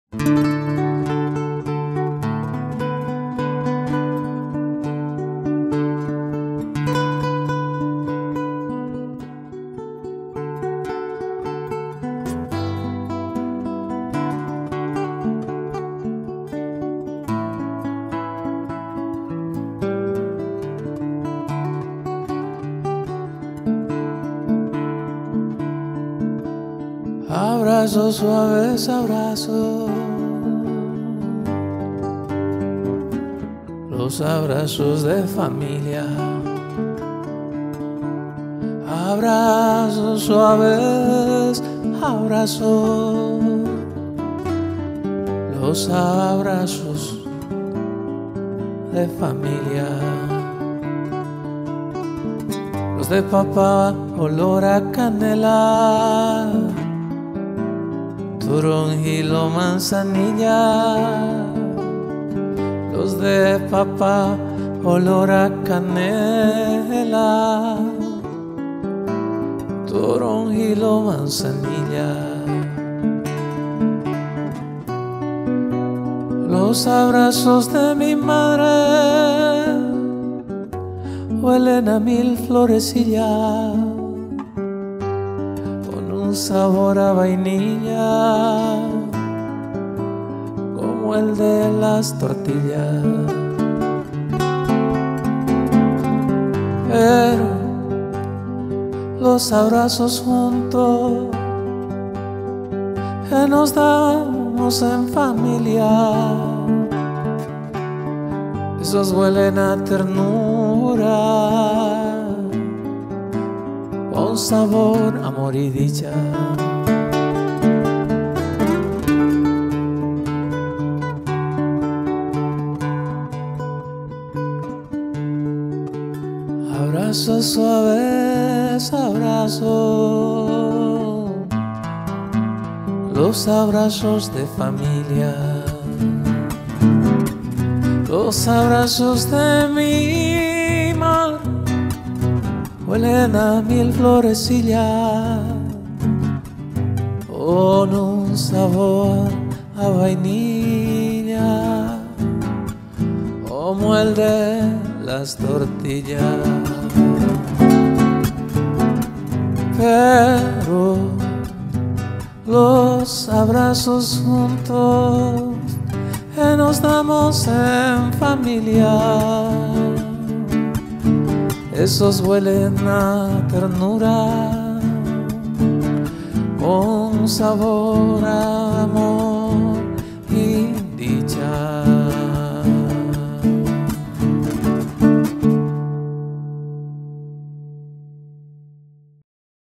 Abrazos suaves, abrazos, los abrazos de familia. Abrazos suaves, abrazos, los abrazos de familia. Los de papá, olor a canela, toronjilo, manzanilla. Los de papá, olor a canela, toronjilo, manzanilla. Los abrazos de mi madre huelen a mil florecillas, un sabor a vainilla como el de las tortillas. Pero los abrazos juntos que nos damos en familia, esos huelen a ternura, con sabor, amor y dicha. Abrazos suaves, abrazos, los abrazos de familia. Los abrazos de mi madre huelen a mil florecillas, con un sabor a vainilla como el de las tortillas. Pero los abrazos juntos que nos damos en familia, esos huelen a ternura, con sabor a